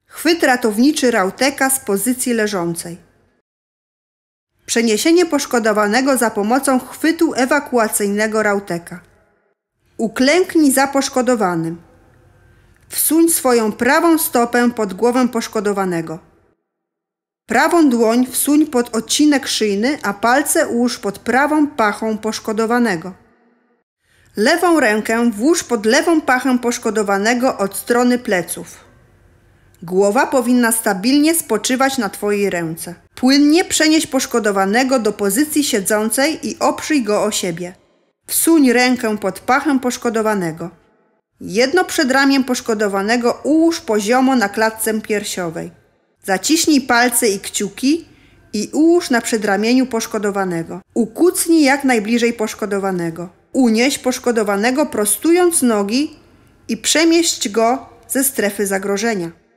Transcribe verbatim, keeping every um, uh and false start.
Chwyt ratowniczy Rauteka z pozycji leżącej. Przeniesienie poszkodowanego za pomocą chwytu ewakuacyjnego Rauteka. Uklęknij za poszkodowanym. Wsuń swoją prawą stopę pod głowę poszkodowanego. Prawą dłoń wsuń pod odcinek szyjny, a palce ułóż pod prawą pachą poszkodowanego. Lewą rękę włóż pod lewą pachę poszkodowanego od strony pleców. Głowa powinna stabilnie spoczywać na Twojej ręce. Płynnie przenieś poszkodowanego do pozycji siedzącej i oprzyj go o siebie. Wsuń rękę pod pachę poszkodowanego. Jedno przedramię poszkodowanego ułóż poziomo na klatce piersiowej. Zaciśnij palce i kciuki i ułóż na przedramieniu poszkodowanego. Ukucnij jak najbliżej poszkodowanego. Unieś poszkodowanego prostując nogi i przemieść go ze strefy zagrożenia.